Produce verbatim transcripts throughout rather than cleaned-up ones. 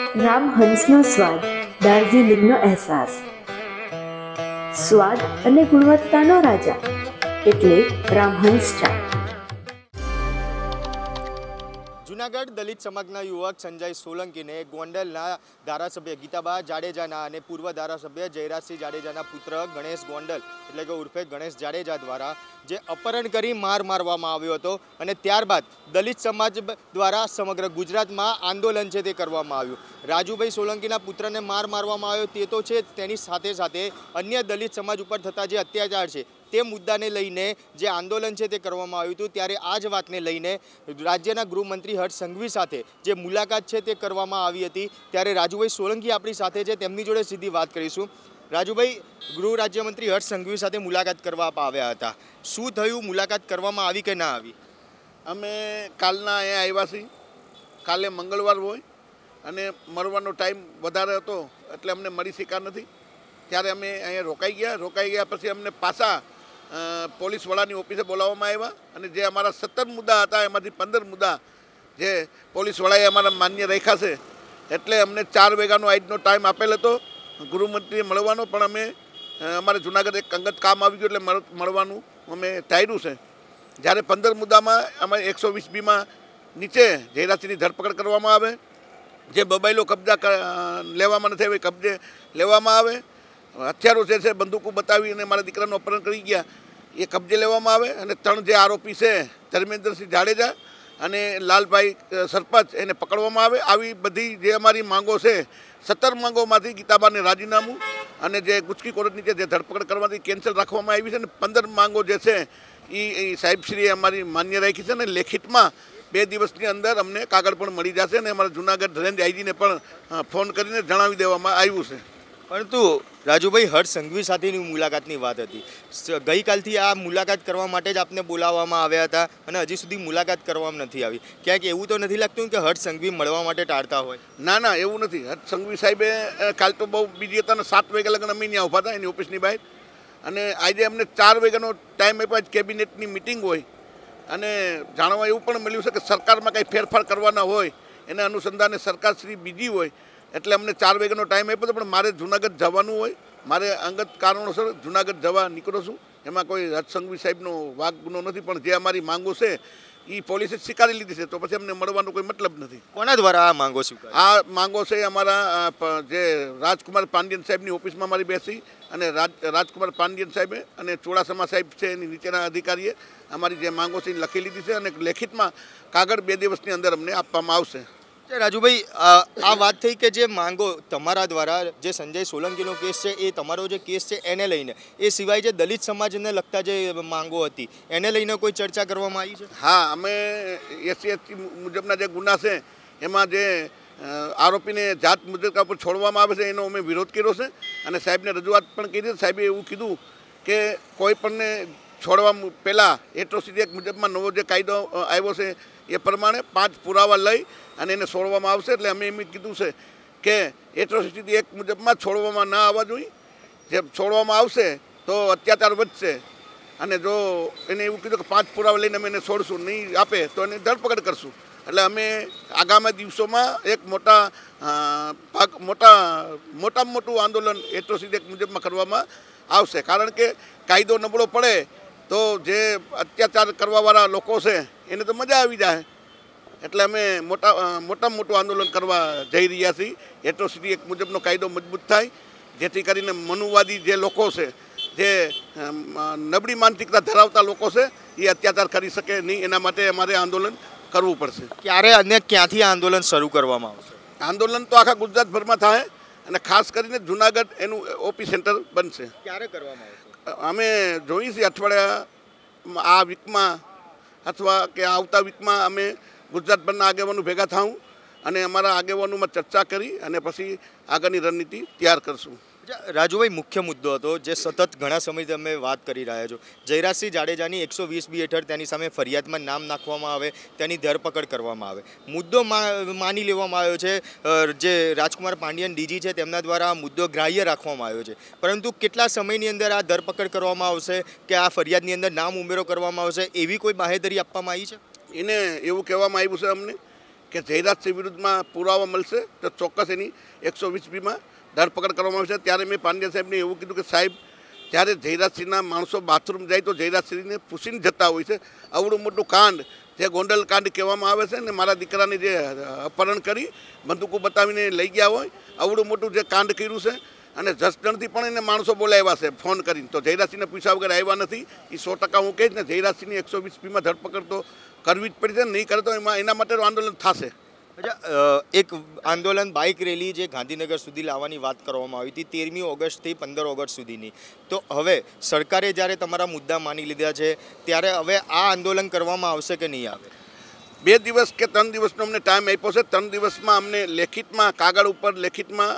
રામહંસનો સ્વાદ, દાર્જિલિંગનો અહેસાસ. સ્વાદ અને ગુણવત્તાનો રાજા એટલે રામહંસ ચા. જૂનાગઢ દલિત સમાજના યુવક સંજય સોલંકીને ગોંડલના ધારાસભ્ય ગીતાબા જાડેજાના અને પૂર્વ ધારાસભ્ય જયરાજસિંહ જાડેજાના પુત્ર ગણેશ ગોંડલ એટલે કે ઉર્ફે ગણેશ જાડેજા દ્વારા જે અપહરણ કરી માર મારવામાં આવ્યો હતો અને ત્યારબાદ દલિત સમાજ દ્વારા સમગ્ર ગુજરાતમાં આંદોલન છે તે કરવામાં આવ્યું. રાજુભાઈ સોલંકીના પુત્રને માર મારવામાં આવ્યો તે તો છે, તેની સાથે સાથે અન્ય દલિત સમાજ ઉપર થતા જે અત્યાચાર છે તે મુદ્દાને લઈને જે આંદોલન છે તે કરવામાં આવ્યું હતું. ત્યારે આ જ વાતને લઈને રાજ્યના ગૃહમંત્રી હર્ષ સંઘવી સાથે જે મુલાકાત છે તે કરવામાં આવી હતી. ત્યારે રાજુભાઈ સોલંકી આપણી સાથે છે, તેમની જોડે સીધી વાત કરીશું. રાજુભાઈ, ગૃહ રાજ્યમંત્રી હર્ષ સંઘવી સાથે મુલાકાત કરવા આવ્યા હતા, શું થયું? મુલાકાત કરવામાં આવી કે ના આવી? અમે કાલના અહીંયા આવ્યા છીએ. કાલે મંગળવાર હોય અને મળવાનો ટાઈમ વધારે હતો એટલે અમને મળી શક્યા નથી. ત્યારે અમે અહીંયા રોકાઈ ગયા. રોકાઈ ગયા પછી અમને પાછા પોલીસ વડાની ઓફિસે બોલાવવામાં આવ્યા અને જે અમારા સત્તર મુદ્દા હતા એમાંથી પંદર મુદ્દા જે પોલીસ વડાએ અમારા માન્ય રાખ્યા છે એટલે અમને ચાર વાગ્યાનો આજનો ટાઈમ આપેલ હતો ગૃહમંત્રીએ મળવાનો, પણ અમે અમારે જૂનાગઢ એક અંગત કામ આવી ગયું એટલે મળવાનું અમે ટાળ્યું છે. જ્યારે પંદર મુદ્દામાં અમારે એકસો વીસ બીમાં નીચે જયરાજસિંહની ધરપકડ કરવામાં આવે, જે મોબાઈલો કબજા લેવામાં નથી આવે કબજે લેવામાં આવે, હથિયારો જે છે બંદૂકો બતાવીને મારા દીકરાનું અપહરણ કરી ગયા એ કબજે લેવામાં આવે અને ત્રણ જે આરોપી છે ધર્મેન્દ્રસિંહ જાડેજા અને લાલભાઈ સરપંચ એને પકડવામાં આવે. આવી બધી જે અમારી માંગો છે સત્તર માંગોમાંથી ગીતાબાને રાજીનામું અને જે ગુજકી કોર્ટ નીચે જે ધરપકડ કરવાથી કેન્સલ રાખવામાં આવી છે અને પંદર માંગો જે છે એ સાહેબશ્રીએ અમારી માન્ય રાખી છે અને લેખિતમાં બે દિવસની અંદર અમને કાગળ પણ મળી જશે અને અમારા જૂનાગઢ રેન્જ આઈજીને પણ ફોન કરીને જણાવી દેવામાં આવ્યું છે. પરંતુ રાજુભાઈ, હર્ષ સંઘવી સાથેની મુલાકાતની વાત હતી. ગઈકાલથી આ મુલાકાત કરવા માટે જ આપને બોલાવવામાં આવ્યા હતા અને હજી સુધી મુલાકાત કરવામાં નથી આવી. ક્યાંક એવું તો નથી લાગતું કે હર્ષ સંઘવી મળવા માટે ટાળતા હોય? ના ના, એવું નથી. હર્ષ સંઘવી સાહેબે કાલ તો બહુ બીજી હતા ને સાત વાગ્યા લગન અમે ત્યાં ઊભા હતા એની ઓફિસની બહાર અને આજે અમને ચાર વાગ્યાનો ટાઈમ આપ્યો. આજ કેબિનેટની મિટિંગ હોય અને જાણવા એવું પણ મળ્યું છે કે સરકારમાં કંઈ ફેરફાર કરવાના હોય એના અનુસંધાને સરકારશ્રી બીજી હોય એટલે અમને ચાર વાગ્યાનો ટાઈમ આપ્યો હતો. પણ મારે જૂનાગઢ જવાનું હોય, મારે અંગત કારણોસર જૂનાગઢ જવા નીકળો છું. એમાં કોઈ હર્ષ સંઘવી સાહેબનો વાક ગુનો નથી, પણ જે અમારી માંગો છે એ પોલીસે સ્વીકારી લીધી છે તો પછી અમને મળવાનો કોઈ મતલબ નથી. કોના દ્વારા આ માંગો સ્વીકારી? આ માંગો છે અમારા જે રાજકુમાર પાંડિયન સાહેબની ઓફિસમાં મારી બેસી અને રાજ રાજકુમાર પાંડિયન સાહેબે અને ચોડાસમા સાહેબ છે એની નીચેના અધિકારીએ અમારી જે માંગો છે એ લખી લીધી છે અને લેખિતમાં કાગળ બે દિવસની અંદર અમને આપવામાં આવશે. રાજુભાઈ, આ વાત થઈ કે જે માંગો તમારા દ્વારા જે સંજય સોલંકીનો કેસ છે એ તમારો જે કેસ છે એને લઈને, એ સિવાય જે દલિત સમાજને લગતા જે માંગો હતી એને લઈને કોઈ ચર્ચા કરવામાં આવી છે? હા, અમે એસસી એસટી મુજબના જે ગુના છે એમાં જે આરોપીને જાત મુજબ પર છોડવામાં આવે છે એનો અમે વિરોધ કર્યો છે અને સાહેબને રજૂઆત પણ કરી. સાહેબે એવું કીધું કે કોઈ પણને છોડવા પહેલાં એટ્રોસિટી એક્ટ મુજબમાં નવો જે કાયદો આવ્યો છે એ પ્રમાણે પાંચ પુરાવા લઈ અને એને છોડવામાં આવશે. એટલે અમે એમ કીધું છે કે એટ્રોસિટી એક્ટ મુજબમાં છોડવામાં ના આવવા જોઈએ. જે છોડવામાં આવશે તો અત્યાચાર વધશે અને જો એને એવું કીધું કે પાંચ પુરાવા લઈને અમે એને છોડશું, નહીં આપે તો એને ધરપકડ કરશું. એટલે અમે આગામી દિવસોમાં એક મોટા ભાગ મોટા મોટામાં મોટું આંદોલન એટ્રોસિટી એક્ટ મુજબમાં કરવામાં આવશે. કારણ કે કાયદો નબળો પડે તો જે અત્યાચાર કરવાવાળા લોકો છે એને તો મજા આવી જાય. એટલે અમે મોટા મોટામાં મોટું આંદોલન કરવા જઈ રહ્યા છીએ. એટ્રોસિટી એક મુજબનો કાયદો મજબૂત થાય જેથી કરીને મનુવાદી જે લોકો છે, જે નબળી માનસિકતા ધરાવતા લોકો છે એ અત્યાચાર કરી શકે નહીં. એના માટે અમારે આંદોલન કરવું પડશે. ક્યારે અને ક્યાંથી આંદોલન શરૂ કરવામાં આવશે? આંદોલન તો આખા ગુજરાતભરમાં થાય અને ખાસ કરીને જૂનાગઢ એનું ઓપી સેન્ટર બનશે. ક્યારે કરવામાં આવશે? અમે જોઈએ છીએ અઠવાડિયા આ વીકમાં અથવા કે આવતા વીકમાં અમે ગુજરાતભરના આગેવાનો ભેગા થાઉં અને અમારા આગેવાનોમાં ચર્ચા કરી અને પછી આગળની રણનીતિ તૈયાર કરશું. રાજુભાઈ, મુખ્ય મુદ્દો હતો જે સતત ઘણા સમયથી અમે વાત કરી રહ્યા છો, જયરાજસિંહ જાડેજાની એકસો વીસ બી હેઠળ તેની સામે ફરિયાદમાં નામ નાખવામાં આવે, તેની ધરપકડ કરવામાં આવે. મુદ્દો માની લેવામાં આવ્યો છે, જે રાજકુમાર પાંડિયન ડીજી છે તેમના દ્વારા આ મુદ્દો ગ્રાહ્ય રાખવામાં આવ્યો છે. પરંતુ કેટલા સમયની અંદર આ ધરપકડ કરવામાં આવશે કે આ ફરિયાદની અંદર નામ ઉમેરો કરવામાં આવશે એવી કોઈ બાહેધરી આપવામાં આવી છે? એને એવું કહેવામાં આવ્યું છે અમને કે જયરાજસિંહ વિરુદ્ધમાં પુરાવા મળશે તો ચોક્કસ એની એકસો વીસ બીમાં ધરપકડ કરવામાં આવશે. ત્યારે મેં પાંડ્યા સાહેબને એવું કીધું કે સાહેબ, જ્યારે જયરાજસિંહના માણસો બાથરૂમ જાય તો જયરાજસિંહને પૂછીને જતા હોય છે. આવડું મોટું કાંડ જે ગોંડલ કાંડ કહેવામાં આવે છે ને, મારા દીકરાને જે અપહરણ કરી બંદૂકો બતાવીને લઈ ગયા હોય, આવડું મોટું જે કાંડ કર્યું છે. અને જસદણથી પણ એને માણસો બોલાવ્યા છે ફોન કરીને, તો જયરાજસિંહને પૂછ્યા વગર આવ્યા નથી. એ સો ટકા હું કહીશ ને, જયરાજસિંહની એકસો વીસ બીમાં ધરપકડ તો કરવી જ પડશે. નહીં કરે તો એમાં એના માટેનું આંદોલન થશે. અચ્છા, એક આંદોલન બાઇક રેલી જે ગાંધીનગર સુધી લાવવાની વાત કરવામાં આવી હતી તેરમી ઓગસ્ટથી પંદર ઓગસ્ટ સુધીની, તો હવે સરકારે જ્યારે તમારા મુદ્દા માની લીધા છે ત્યારે હવે આ આંદોલન કરવામાં આવશે કે નહીં આવે? બે દિવસ કે ત્રણ દિવસનો અમને ટાઈમ આપ્યો છે. ત્રણ દિવસમાં અમને લેખિતમાં કાગળ ઉપર લેખિતમાં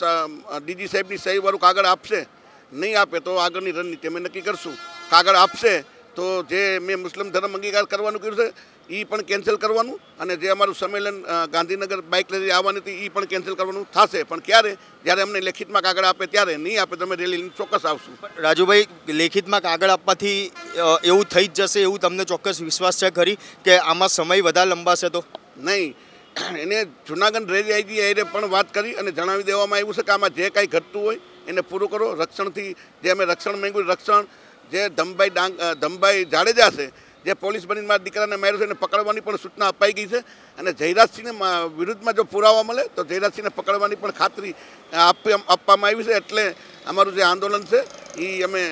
ડીજી સાહેબની સહીવાળું કાગળ આપશે. નહીં આપે તો આગળની રણનીતિ અમે નક્કી કરશું. કાગળ આપશે તો જે મેં મુસ્લિમ ધર્મ અંગીકાર કરવાનું કર્યું છે એ પણ કેન્સલ કરવાનું, અને જે અમારું સંમેલન ગાંધીનગર બાઇક રેલી આવવાની હતી એ પણ કેન્સલ કરવાનું થશે. પણ ક્યારે? જ્યારે અમને લેખિતમાં કાગળ આપે ત્યારે. નહીં આપે તો અમે રેલી ચોક્કસ આવશું. રાજુભાઈ, લેખિતમાં કાગળ આપવાથી એવું થઈ જ જશે એવું તમને ચોક્કસ વિશ્વાસ છે ખરી કે આમાં સમય વધારે લંબાશે? તો નહીં, એને જુનાગઢ રેલી આઈજી એને પણ વાત કરી અને જણાવી દેવામાં આવ્યું છે કે આમાં જે કાંઈ ઘટતું હોય એને પૂરું કરો. રક્ષણથી જે અમે રક્ષણ માંગ્યું, રક્ષણ જે ધમભાઈ ડાંગ ધમભાઈ જાડેજા છે જે પોલીસ બનીને મારા દીકરાને માર્યો છે એને પકડવાની પણ સૂચના અપાઈ ગઈ છે. અને જયરાજસિંહને વિરુદ્ધમાં જો પુરાવા મળે તો જયરાજસિંહને પકડવાની પણ ખાતરી આપવામાં આવી છે. એટલે અમારું જે આંદોલન છે એ અમે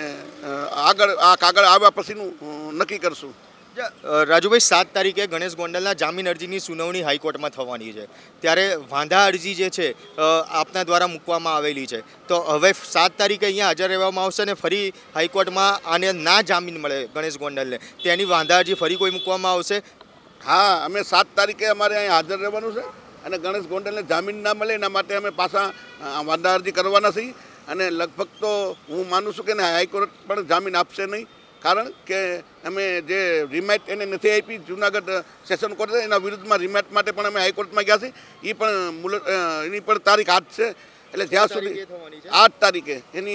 આગળ આ કાગળ આવ્યા પછીનું નક્કી કરશું. રાજુભાઈ, સાત તારીખે ગણેશ ગોંડલના જામીન અરજીની સુનાવણી હાઈકોર્ટમાં થવાની છે, ત્યારે વાંધા અરજી જે છે આપના દ્વારા મૂકવામાં આવેલી છે, તો હવે સાત તારીખે અહીંયા હાજર રહેવામાં આવશે ને ફરી હાઈકોર્ટમાં આને ના જામીન મળે ગણેશ ગોંડલને તેની વાંધા અરજી ફરી કોઈ મૂકવામાં આવશે? હા, અમે સાત તારીખે અમારે અહીંયા હાજર રહેવાનું છે અને ગણેશ ગોંડલને જામીન ના મળે એના માટે અમે પાછા વાંધા અરજી કરવાના છીએ. અને લગભગ તો હું માનું છું કે હાઈકોર્ટ પણ જામીન આપશે નહીં, કારણ કે અમે જે રિમાઇટ એને નથી આપી જુનાગઢ સેશન કોર્ટે, એના વિરુદ્ધમાં રિમાઇટ માટે પણ અમે હાઈકોર્ટમાં ગયા છીએ. એ પણ મુલત એની પણ તારીખ આઠ છે. એટલે જ્યાં સુધી આઠ તારીખે એની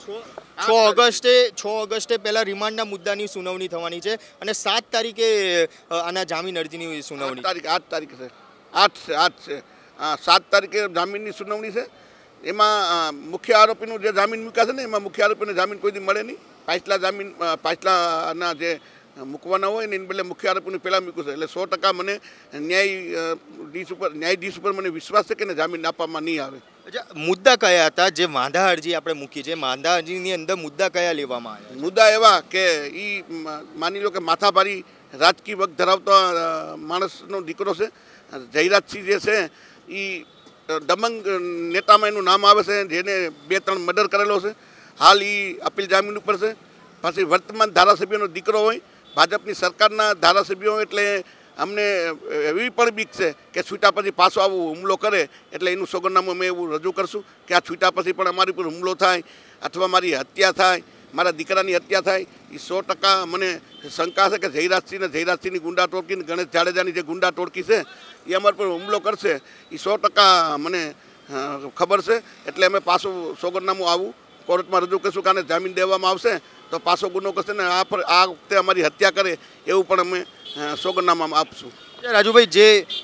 છ ઓગસ્ટે છ ઓગસ્ટે પહેલાં રિમાન્ડના મુદ્દાની સુનાવણી થવાની છે અને સાત તારીખે આના જામીન અરજીની સુનાવણી. તારીખ આઠ તારીખ છે આઠ છે આઠ છે સાત તારીખે જામીનની સુનાવણી છે. એમાં મુખ્ય આરોપીનું જે જામીન મૂક્યા છે ને, એમાં મુખ્ય આરોપીને જામીન કોઈ દી મળે નહીં. પાછલા જામીન પાછલાના જે મૂકવાના હોય ને એને બદલે મુખ્ય આરોપીનું પહેલાં મૂક્યું છે. એટલે સો ટકા મને ન્યાયાધીશ ઉપર ન્યાયાધીશ ઉપર મને વિશ્વાસ છે કે જામીન આપવામાં નહીં આવે. અચ્છા, મુદ્દા કયા હતા જે વાંધા અરજી આપણે મૂકી છે? વાંધા અરજીની અંદર મુદ્દા કયા લેવામાં આવ્યા? મુદ્દા એવા કે એ માની લો કે માથાભારી રાજકીય વગ ધરાવતો માણસનો દીકરો છે. જયરાજસિંહ જે છે એ દમંગ નેતામાં એનું નામ આવે છે, જેને બે ત્રણ મર્ડર કરેલો છે. હાલ એ અપીલ જામીન ઉપર છે. પછી વર્તમાન ધારાસભ્યનો દીકરો હોય, ભાજપની સરકારના ધારાસભ્યો હોય, એટલે અમને એવી પણ બીક છે કે છૂટા પછી પાછો આવો હુમલો કરે એટલે એનું સોગંદનામું અમે એવું રજૂ કરશું કે આ છૂટા પછી પણ અમારી પર હુમલો થાય અથવા મારી હત્યા થાય, મારા દીકરાની હત્યા થાય. એ સો ટકા મને શંકા છે કે જયરાજસિંહ ને જયરાજસિંહની ગુંડા ટોળકી ને ગણેશ જાડેજાની જે ગુંડા ટોળકી છે એ અમારા પર હુમલો કરશે. એ સો ટકા મને ખબર છે. એટલે અમે પાછું સોગંદનામું આવું કોર્ટમાં રજૂ કરીશું કે આને જામીન દેવામાં આવશે તો પાછો ગુનો કરશે ને આ પર આ વખતે અમારી હત્યા કરે એવું પણ અમે સોગંદનામામાં આપશું. રાજુભાઈ, જે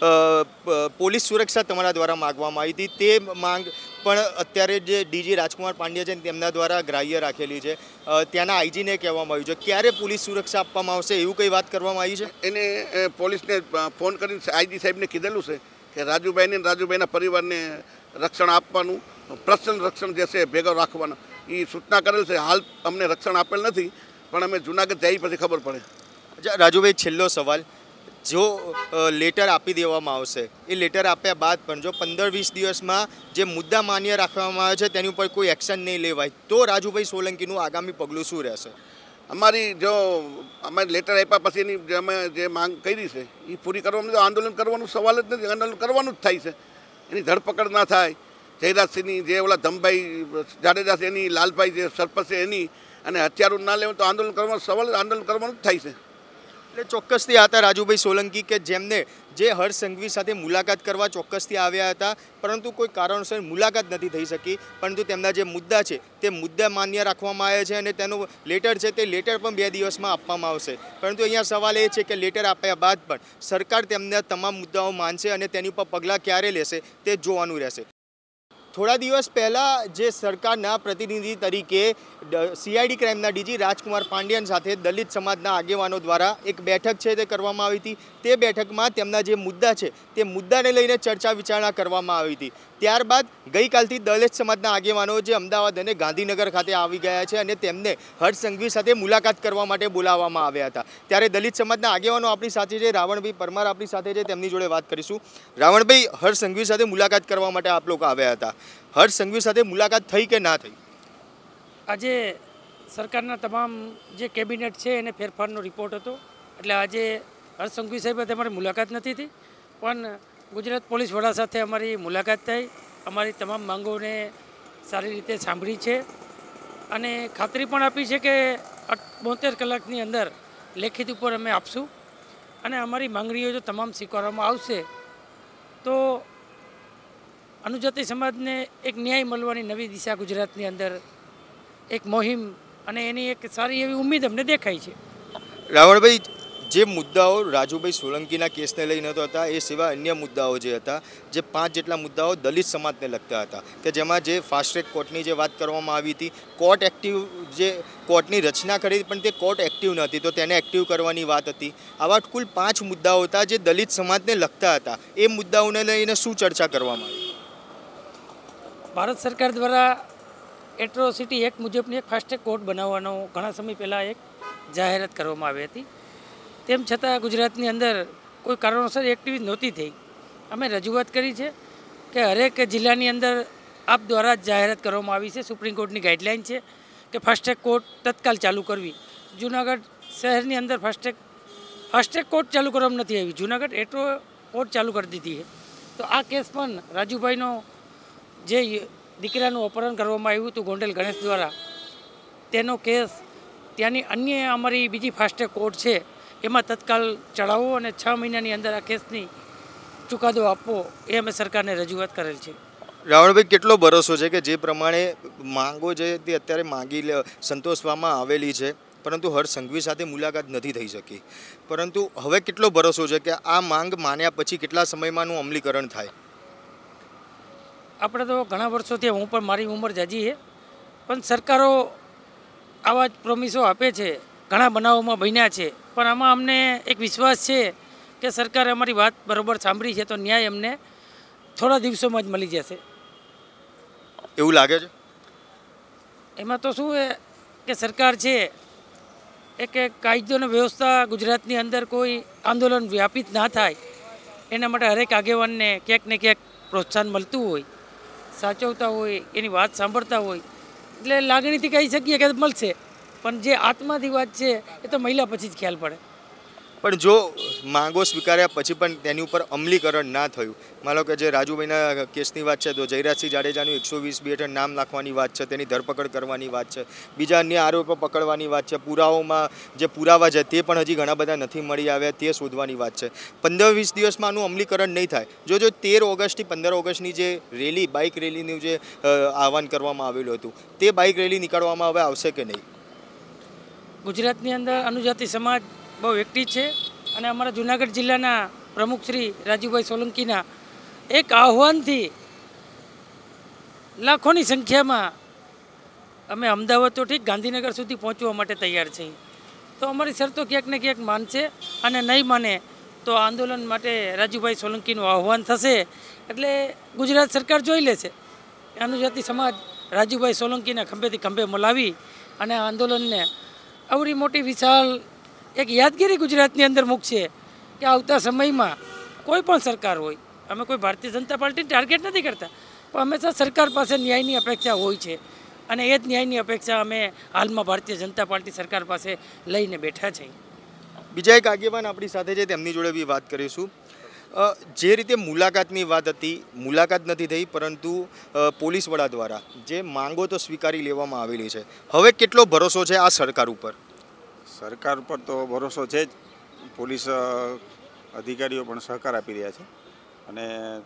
પોલીસ સુરક્ષા તમારા દ્વારા માગવામાં આવી હતી તે માંગ પણ અત્યારે જે ડીજી રાજકુમાર પાંડ્યા છે તેમના દ્વારા ગ્રાહ્ય રાખેલી છે. ત્યાંના આઈજીને કહેવામાં આવ્યું છે ક્યારે પોલીસ સુરક્ષા આપવામાં આવશે એવું કંઈ વાત કરવામાં આવી છે? એને પોલીસને ફોન કરીને આઈજી સાહેબને કીધેલું છે કે રાજુભાઈને રાજુભાઈના પરિવારને રક્ષણ આપવાનું, પર્સનલ રક્ષણ જે છે ભેગો રાખવાનું એ સૂચના કરેલ છે. હાલ અમને રક્ષણ આપેલ નથી, પણ અમે જુનાગઢ જઈ પછી ખબર પડે. અચ્છા રાજુભાઈ, છેલ્લો સવાલ, જો લેટર આપી દેવામાં આવશે, એ લેટર આપ્યા બાદ પણ જો પંદર વીસ દિવસમાં જે મુદ્દા માન્ય રાખવામાં આવે છે તેની ઉપર કોઈ એક્શન નહીં લેવાય તો રાજુભાઈ સોલંકીનું આગામી પગલું શું રહેશે? અમારી જો અમારે લેટર આપ્યા પછી એની જે અમે જે માંગ કરી છે એ પૂરી કરવામાં તો આંદોલન કરવાનું સવાલ જ નથી. આંદોલન કરવાનું જ થાય છે. એની ધરપકડ ના થાય, જયરાજસિંહની જે ઓલા ધમભાઈ જાડેજા છે એની, લાલભાઈ જે સરપંચ છે એની, અને હથિયારો ના લેવું તો આંદોલન કરવાનો સવાલ આંદોલન કરવાનું જ થાય છે. એટલે ચોક્કસથી આ હતા રાજુભાઈ સોલંકી કે જેમને જે હર્ષ સંઘવી સાથે મુલાકાત કરવા ચોક્કસથી આવ્યા હતા, પરંતુ કોઈ કારણસર મુલાકાત નથી થઈ શકી. પરંતુ તેમના જે મુદ્દા છે તે મુદ્દા માન્ય રાખવામાં આવ્યા છે અને તેનું લેટર છે તે લેટર પણ બે દિવસમાં આપવામાં આવશે. પરંતુ અહીંયા સવાલ એ છે કે લેટર આપ્યા બાદ પણ સરકાર તેમના તમામ મુદ્દાઓ માનશે અને તેની ઉપર પગલાં ક્યારે લેશે તે જોવાનું રહેશે. થોડા દિવસ પહેલાં જે સરકારના પ્રતિનિધિ તરીકે સીઆઈડી ક્રાઇમના ડીજી રાજકુમાર પાંડ્યન સાથે દલિત સમાજના આગેવાનો દ્વારા એક બેઠક છે તે કરવામાં આવી હતી. તે બેઠકમાં તેમના જે મુદ્દા છે તે મુદ્દાને લઈને ચર્ચા વિચારણા કરવામાં આવી હતી. ત્યારબાદ ગઈકાલથી દલિત સમાજના આગેવાનો જે અમદાવાદ અને ગાંધીનગર ખાતે આવી ગયા છે અને તેમને હર્ષ સંઘવી સાથે મુલાકાત કરવા માટે બોલાવવામાં આવ્યા હતા. ત્યારે દલિત સમાજના આગેવાનો આપણી સાથે છે, રાવણભાઈ પરમાર આપણી સાથે છે, તેમની જોડે વાત કરીશું. રાવણભાઈ, હર્ષ સંઘવી સાથે મુલાકાત કરવા માટે આપ લોકો આવ્યા હતા. હર્ષ સંઘવી સાથે મુલાકાત થઈ કે ના થઈ? આજે સરકારના તમામ જે કેબિનેટ છે એને ફેરફારનો રિપોર્ટ હતો, એટલે આજે હર્ષ સંઘવી સાહેબ સાથે અમારી મુલાકાત નથી થઈ, પણ ગુજરાત પોલીસ વડા સાથે અમારી મુલાકાત થઈ. અમારી તમામ માંગોને સારી રીતે સાંભળી છે અને ખાતરી પણ આપી છે કે બોતેર કલાકની અંદર લેખિત ઉપર અમે આપશું અને અમારી માંગણીઓ જો તમામ સ્વીકારવામાં આવશે તો અનુજાતિ સમાજને એક ન્યાય મળવાની નવી દિશા ગુજરાતની અંદર એક મોહિમ અને એની એક સારી એવી ઉમ્મીદ અમને દેખાય છે. રાવણભાઈ, જે મુદ્દાઓ રાજુભાઈ સોલંકીના કેસને લઈને હતા એ સિવાય અન્ય મુદ્દાઓ જે હતા, જે પાંચ જેટલા મુદ્દાઓ દલિત સમાજને લગતા હતા, કે જેમાં જે ફાસ્ટ ટ્રેક કોર્ટની જે વાત કરવામાં આવી હતી, કોર્ટ એક્ટિવ જે કોર્ટની રચના કરી પણ તે કોર્ટ એક્ટિવ નહોતી તો તેને એક્ટિવ કરવાની વાત હતી. આવા કુલ પાંચ મુદ્દાઓ હતા જે દલિત સમાજને લગતા હતા. એ મુદ્દાઓને લઈને શું ચર્ચા કરવામાં આવી? ભારત સરકાર દ્વારા એટ્રોસિટી એક્ટ મુજબની એક ફાસ્ટ ટ્રેક કોર્ટ બનાવવાનો ઘણા સમય પહેલાં એક જાહેરાત કરવામાં આવી હતી. તેમ છતાં ગુજરાતની અંદર કોઈ કારણોસર એક્ટિવિટી નહોતી થઈ. અમે રજૂઆત કરી છે કે હરેક જિલ્લાની અંદર આપ દ્વારા જ જાહેરાત કરવામાં આવી છે. સુપ્રીમ કોર્ટની ગાઈડલાઇન છે કે ફાસ્ટ ટ્રેક કોર્ટ તત્કાલ ચાલુ કરવી. જૂનાગઢ શહેરની અંદર fast track fast track court ચાલુ કરવામાં નથી આવી, જૂનાગઢ એટ્રો કોર્ટ ચાલુ કરી દીધી છે. તો આ કેસ પણ રાજુભાઈનો જે દીકરાનું અપહરણ કરવામાં આવ્યું હતું ગોંડલ ગણેશ દ્વારા, તેનો કેસ ત્યાંની અન્ય અમારી બીજી ફાસ્ટ ટ્રેક કોર્ટ છે એમાં તત્કાલ ચડાવવો અને છ મહિનાની અંદર આ કેસની ચુકાદો આપવો એ અમે સરકારને રજૂઆત કરેલ છે. રાવણભાઈ, કેટલો ભરોસો છે કે જે પ્રમાણે માંગો છે તે અત્યારે માંગી સંતોષવામાં આવેલી છે, પરંતુ હર્ષ સંઘવી સાથે મુલાકાત નથી થઈ શકી, પરંતુ હવે કેટલો ભરોસો છે કે આ માંગ માન્યા પછી કેટલા સમયમાંનું અમલીકરણ થાય? આપણે તો ઘણા વર્ષોથી, હું પણ મારી ઉંમર જાજી છે, પણ સરકારો આવા જ પ્રોમિસો આપે છે, ઘણા બનાવોમાં બન્યા છે, પણ આમાં અમને એક વિશ્વાસ છે કે સરકારે અમારી વાત બરાબર સાંભળી છે તો ન્યાય અમને થોડા દિવસોમાં જ મળી જશે એવું લાગે છે. એમાં તો શું કે સરકાર છે એક કાયદો અને વ્યવસ્થા ગુજરાતની અંદર કોઈ આંદોલન વ્યાપિત ના થાય એના માટે હરેક આગેવાનને ક્યાંક ને ક્યાંક પ્રોત્સાહન મળતું હોય, સાચવતા હોય, એની વાત સાંભળતા હોય, એટલે લાગણીથી કહી શકીએ કે મળશે, પણ જે આત્માથી વાત છે એ તો મહિલા પછી જ ખ્યાલ પડે. પણ જો માંગો સ્વીકાર્યા પછી પણ તેની ઉપર અમલીકરણ ના થયું, માનો કે જે રાજુભાઈના કેસની વાત છે તો જયરાજસિંહ જાડેજાનું એકસો વીસ બી હેઠળ નામ નાખવાની વાત છે, તેની ધરપકડ કરવાની વાત છે, બીજા અન્ય આરોપો પકડવાની વાત છે, પુરાવાઓમાં જે પુરાવા છે તે પણ હજી ઘણા બધા નથી મળી આવ્યા તે શોધવાની વાત છે. પંદર વીસ દિવસમાં આનું અમલીકરણ નહીં થાય. જો જો તેર ઓગસ્ટથી પંદર ઓગસ્ટની જે રેલી, બાઇક રેલીનું જે આહવાન કરવામાં આવેલું હતું તે બાઇક રેલી નીકળવામાં હવે આવશે કે નહીં? ગુજરાતની અંદર અનુજાતિ સમાજ બહુ એક્ટિવ છે અને અમારા જૂનાગઢ જિલ્લાના પ્રમુખ શ્રી રાજુભાઈ સોલંકીના એક આહવાનથી લાખોની સંખ્યામાં અમે અમદાવાદ તો ઠીક ગાંધીનગર સુધી પહોંચવા માટે તૈયાર છીએ. તો અમારી શરતો ક્યાંક ને ક્યાંક માનશે અને નહીં માને તો આંદોલન માટે રાજુભાઈ સોલંકીનું આહવાન થશે એટલે ગુજરાત સરકાર જોઈ લેશે. અનુજાતિ સમાજ રાજુભાઈ સોલંકીના ખંભેથી ખંભે મલાવી અને આ આંદોલનને આવડી મોટી વિશાળ એક યાદગીરી ગુજરાતની અંદર મૂકશે કે આવતા સમયમાં કોઈ પણ સરકાર હોય, અમે કોઈ ભારતીય જનતા પાર્ટીને ટાર્ગેટ નથી કરતા, પણ હંમેશા સરકાર પાસે ન્યાયની અપેક્ષા હોય છે અને એ જ ન્યાયની અપેક્ષા અમે હાલમાં ભારતીય જનતા પાર્ટી સરકાર પાસે લઈને બેઠા છીએ. બીજા એક આગેવાન આપણી સાથે છે, તેમની જોડે બી વાત કરીશું. જે રીતે મુલાકાતની વાત હતી, મુલાકાત નથી થઈ, પરંતુ પોલીસ વડા દ્વારા જે માંગો તો સ્વીકારી લેવામાં આવેલી છે, હવે કેટલો ભરોસો છે આ સરકાર ઉપર? સરકાર ઉપર તો ભરોસો છે જ. પોલીસ અધિકારીઓ પણ સહકાર આપી રહ્યા છે અને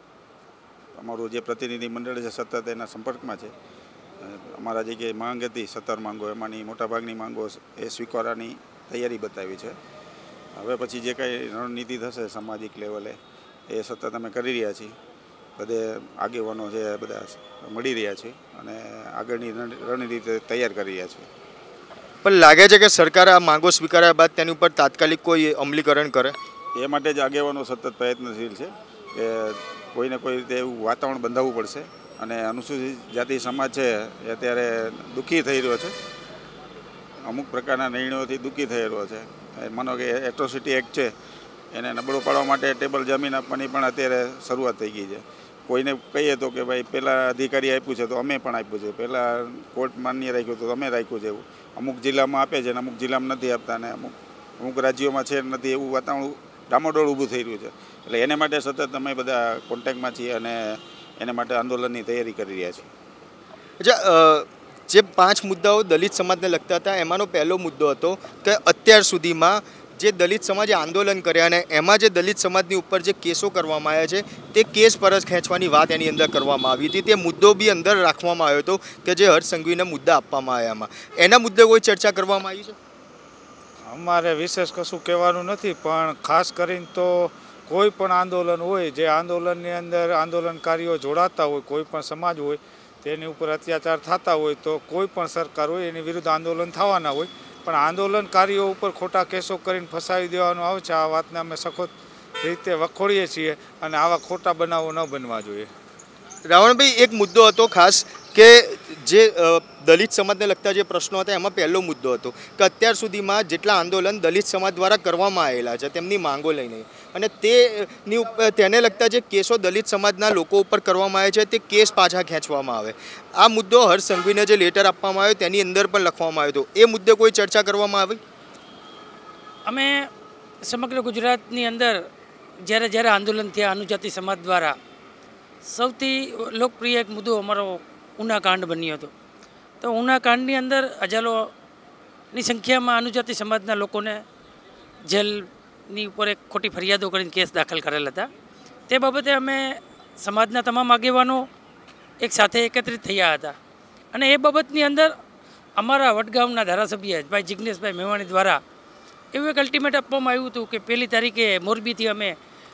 અમારું જે પ્રતિનિધિ મંડળ છે સતત એના સંપર્કમાં છે. અમારા જે કંઈ માંગ હતી સત્તર માંગો એમાંની મોટાભાગની માંગો એ સ્વીકારવાની તૈયારી બતાવી છે. હવે પછી જે કાંઈ રણનીતિ થશે સામાજિક લેવલે એ સતત અમે કરી રહ્યા છીએ. બધે આગેવાનો છે બધા મળી રહ્યા છે અને આગળની રણનીતિ તૈયાર કરી રહ્યા છે. પણ લાગે છે કે સરકાર આ માંગો સ્વીકાર્યા બાદ તેની ઉપર તાત્કાલિક કોઈ અમલીકરણ કરે, એ માટે જ આગેવાનો સતત પ્રયત્નશીલ છે કે કોઈને કોઈ રીતે એવું વાતાવરણ બંધાવવું પડશે. અને અનુસૂચિત જાતિ સમાજ છે એ અત્યારે દુઃખી થઈ રહ્યો છે, અમુક પ્રકારના નિર્ણયોથી દુઃખી થઈ રહ્યો છે. માનો કે એટ્રોસિટી એક્ટ છે એને નબળો પાડવા માટે ટેબલ જમીન આપવાની પણ અત્યારે શરૂઆત થઈ ગઈ છે. કોઈને કહીએ તો કે ભાઈ પહેલાં અધિકારી આપ્યું છે તો અમે પણ આપ્યું છે, પહેલાં કોર્ટ માન્ય રાખ્યું તો અમે રાખ્યું છે. એવું અમુક જિલ્લામાં આપે છે અને અમુક જિલ્લામાં નથી આપતા અને અમુક અમુક રાજ્યોમાં છે નથી. એવું વાતાવરણ ડામાડોળ ઊભું થઈ રહ્યું છે. એટલે એને માટે સતત અમે બધા કોન્ટેક્ટમાં છીએ અને એને માટે આંદોલનની તૈયારી કરી રહ્યા છીએ. અચ્છા, જે પાંચ મુદ્દાઓ દલિત સમાજને લગતા હતા એમાંનો પહેલો મુદ્દો હતો કે અત્યાર સુધીમાં જે દલિત સમાજે આંદોલન કર્યા અને એમાં જે દલિત સમાજની ઉપર જે કેસો કરવામાં આવ્યા છે તે કેસ પરત ખેંચવાની વાત એની અંદર કરવામાં આવી હતી. તે મુદ્દો બી અંદર રાખવામાં આવ્યો હતો કે જે હર્ષ સંઘવીને મુદ્દા આપવામાં આવ્યા. એમાં એના મુદ્દે કોઈ ચર્ચા કરવામાં આવી છે? અમારે વિશેષ કશું કહેવાનું નથી, પણ ખાસ કરીને તો કોઈ પણ આંદોલન હોય, જે આંદોલનની અંદર આંદોલનકારીઓ જોડાતા હોય, કોઈ પણ સમાજ હોય તેની ઉપર અત્યાચાર થતા હોય તો કોઈ પણ સરકાર હોય એની વિરુદ્ધ આંદોલન થવાના હોય. પણ આંદોલનકારીઓ ઉપર ખોટા કેસો કરીને ફસાવી દેવાનું આવે છે, આ વાતને અમે સખત રીતે વખોડીએ છીએ અને આવા ખોટા બનાવો ન બનવા જોઈએ. રાવણભાઈ, એક મુદ્દો હતો ખાસ કે જે દલિત સમાજને લગતા જે પ્રશ્નો હતા એમાં પહેલો મુદ્દો હતો કે અત્યાર સુધીમાં જેટલા આંદોલન દલિત સમાજ દ્વારા કરવામાં આવેલા છે તેમની માંગો લઈને અને તેની ઉપર તેને લગતા જે કેસો દલિત સમાજના લોકો ઉપર કરવામાં આવે છે તે કેસ પાછા ખેંચવામાં આવે. આ મુદ્દો હર્ષ સંઘવીને જે લેટર આપવામાં આવ્યો તેની અંદર પણ લખવામાં આવ્યો હતો. એ મુદ્દે કોઈ ચર્ચા કરવામાં આવી? અમે સમગ્ર ગુજરાતની અંદર જ્યારે જ્યારે આંદોલન થયા અનુજાતિ સમાજ દ્વારા સૌથી લોકપ્રિય એક મુદ્દો અમારો ઉના કાંડ બન્યો હતો. તો ઉના કાંડની અંદર હજારોની સંખ્યામાં અનુજાતિ સમાજના લોકોને જેલની ઉપર એક ખોટી ફરિયાદો કરીને કેસ દાખલ કરેલ હતા. તે બાબતે અમે સમાજના તમામ આગેવાનો એક સાથે એકત્રિત થયા હતા અને એ બાબતની અંદર અમારા વડગામના ધારાસભ્ય ભાઈ જિજ્ઞેશભાઈ મેવાણી દ્વારા એવું એક અલ્ટિમેટ આપવામાં આવ્યું હતું કે પહેલી તારીખે મોરબીથી અમે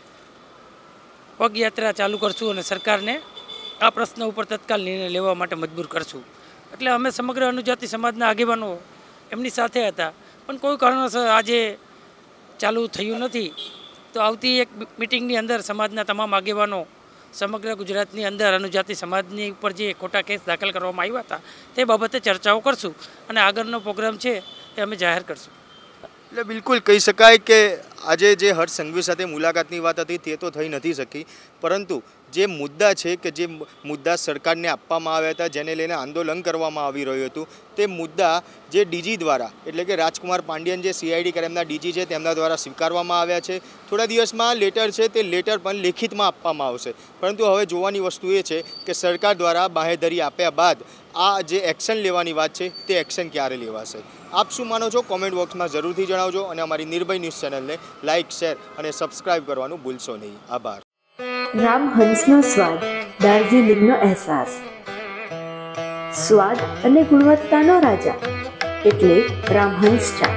પગયાત્રા ચાલુ કરશું અને સરકારને આ પ્રશ્ન ઉપર તત્કાલ નિર્ણય લેવા માટે મજબૂર કરશું. એટલે અમે સમગ્ર અનુજાતિ સમાજના આગેવાનો એમની સાથે હતા, પણ કોઈ કારણોસર આજે ચાલુ થયું નથી. તો આવતી એક મિટિંગની અંદર સમાજના તમામ આગેવાનો સમગ્ર ગુજરાતની અંદર અનુજાતિ સમાજની ઉપર જે ખોટા કેસ દાખલ કરવામાં આવ્યા હતા તે બાબતે ચર્ચાઓ કરશું અને આગળનો પ્રોગ્રામ છે એ અમે જાહેર કરશું. એટલે બિલકુલ કહી શકાય કે આજે જે હર્ષ સંઘવી સાથે મુલાકાતની વાત હતી તે તો થઈ નથી શકી, પરંતુ જે મુદ્દા છે કે જે મુદ્દા સરકારને આપવામાં આવ્યા હતા જેને લઈને આંદોલન કરવામાં આવી રહ્યું હતું તે મુદ્દા જે ડીજી દ્વારા એટલે કે રાજકુમાર પાંડ્યન જે સીઆઈડી ક્રાઇમના ડીજી છે તેમના દ્વારા સ્વીકારવામાં આવ્યા છે. થોડા દિવસમાં લેટર છે તે લેટર પણ લેખિતમાં આપવામાં આવશે. પરંતુ હવે જોવાની વસ્તુ એ છે કે સરકાર દ્વારા બાંહેધરી આપ્યા બાદ આ જે એક્શન લેવાની વાત છે તે એક્શન ક્યારે લેવાશે? આપ શું માનો છો? કોમેન્ટ બોક્સમાં જરૂરથી જણાવજો અને અમારી નિર્ભય ન્યૂઝ ચેનલને લાઇક, શેર અને સબસ્ક્રાઇબ કરવાનું ભૂલશો નહીં. આભાર. રામહંસનો સ્વાદ, દાર્જિલિંગનો અહેસાસ. સ્વાદ અને ગુણવત્તાનો રાજા એટલે રામહંસ ચા.